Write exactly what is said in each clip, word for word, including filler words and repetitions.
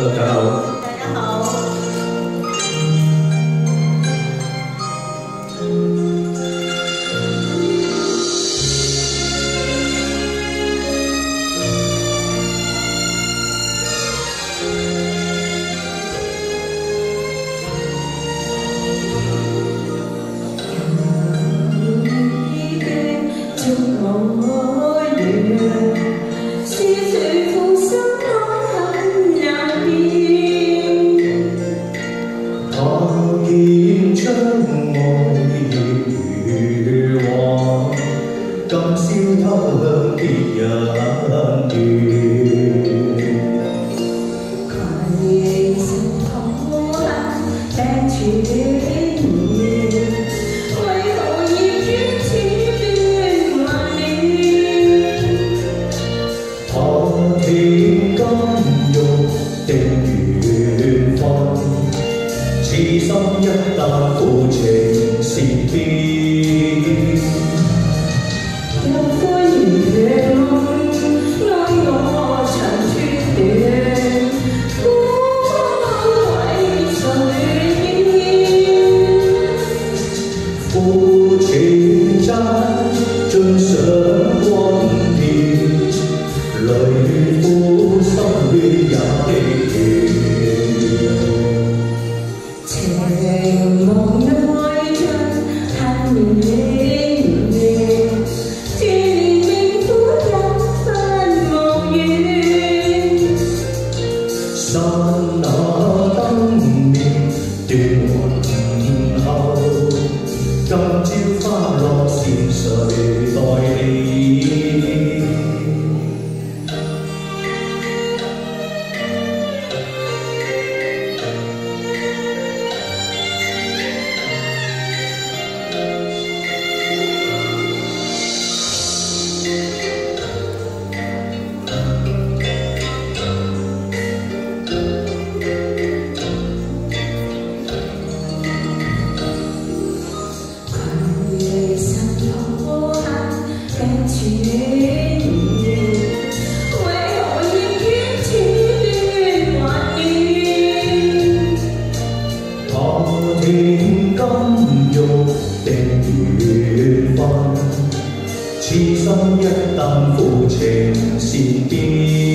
大家好。 大家好。 今宵他向別人願， 攜手同行病傳染，為何業緣此斷還亂？ 怕天今欲定緣分，痴心一旦負情善變。 負情債盡上溫遍，淚苦心血也的斷。 情望愛盡恨綿綿，注定命苦有分無緣。 剎那燈面斷雲後。 今朝花落時，誰代理？痴心一旦負情善變，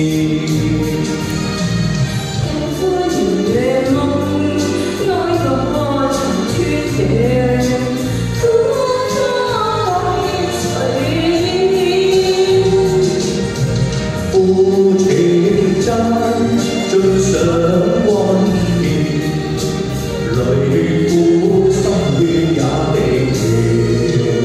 一呼如夢，愛過曾決斷，苦楚為誰願？ 負情債盡上溫遍，淚苦心血也的斷。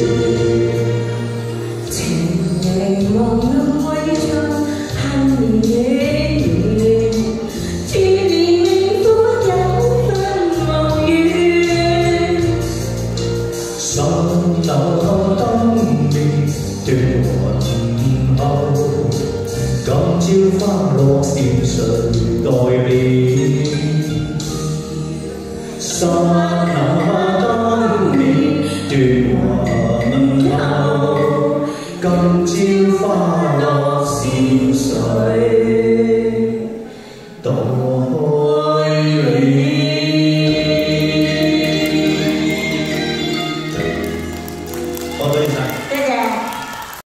情望愛盡恨綿綿，注定命苦有分無緣。 剎那燈面斷雲後，今朝花落時誰代理？剎那燈面斷雲後。 今朝花落是誰？